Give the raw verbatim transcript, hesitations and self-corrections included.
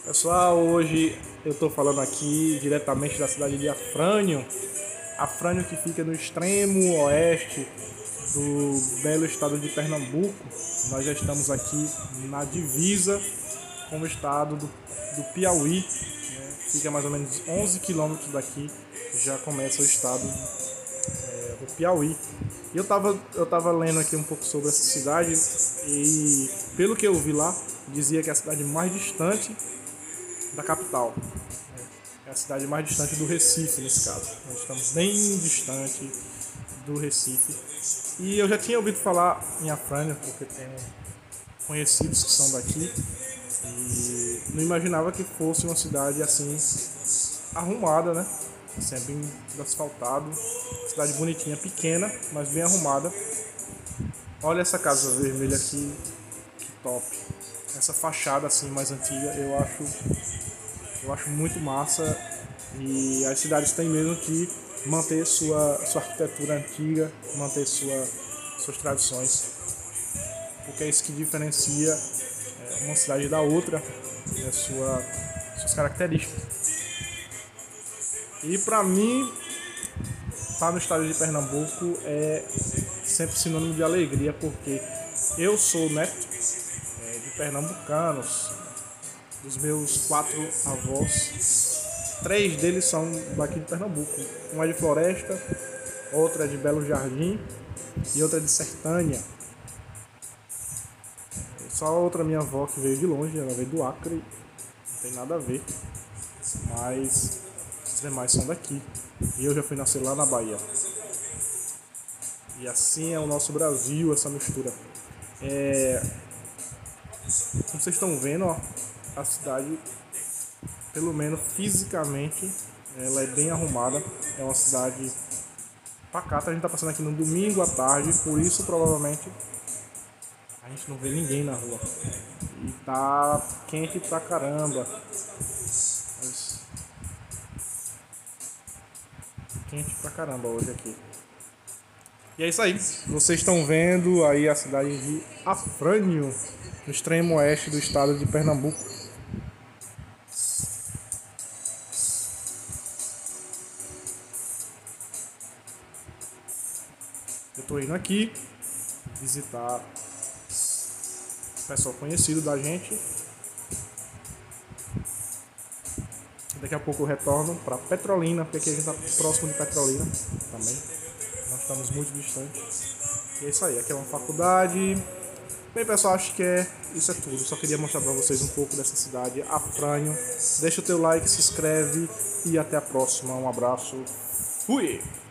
Pessoal, hoje eu estou falando aqui diretamente da cidade de Afrânio. Afrânio que fica no extremo oeste do belo estado de Pernambuco. Nós já estamos aqui na divisa com o estado do, do Piauí, né? Fica mais ou menos onze quilômetros daqui, já começa o estado é, do Piauí. E eu estava eu tava lendo aqui um pouco sobre essa cidade e, pelo que eu vi lá, dizia que é a cidade mais distante da capital. É a cidade mais distante do Recife, nesse caso. Nós estamos bem distante do Recife. E eu já tinha ouvido falar em Afrânio, porque tenho conhecidos que são daqui. E não imaginava que fosse uma cidade assim, arrumada, né? Assim, é bem asfaltado. Cidade bonitinha, pequena, mas bem arrumada. Olha essa casa vermelha aqui, que top. Essa fachada assim mais antiga, eu acho eu acho muito massa, e as cidades têm mesmo que manter sua, sua arquitetura antiga, manter sua, suas tradições, porque é isso que diferencia é, uma cidade da outra, né, sua, suas características. E para mim, estar no estado de Pernambuco é sempre sinônimo de alegria, porque eu sou neto é, de pernambucanos. Dos meus quatro avós, três deles são daqui de Pernambuco. Um é de Floresta, outro é de Belo Jardim e outra é de Sertânia. Só a outra minha avó que veio de longe, ela veio do Acre, não tem nada a ver, mas os demais são daqui. E eu já fui nascer lá na Bahia. E assim é o nosso Brasil, essa mistura. É... Como vocês estão vendo, ó, a cidade, pelo menos fisicamente, ela é bem arrumada. É uma cidade pacata. A gente tá passando aqui no domingo à tarde, por isso provavelmente a gente não vê ninguém na rua. E tá quente pra caramba. Mas... quente pra caramba hoje aqui. E é isso aí. Vocês estão vendo aí a cidade de Afrânio, no extremo oeste do estado de Pernambuco. Eu tô indo aqui visitar o pessoal conhecido da gente. Daqui a pouco eu retorno para Petrolina, porque aqui a gente tá próximo de Petrolina também. Nós estamos muito distantes. E é isso aí, aqui é uma faculdade. Bem, pessoal, acho que é isso é tudo. Só queria mostrar para vocês um pouco dessa cidade, Afrânio. Deixa o teu like, se inscreve e até a próxima. Um abraço. Fui!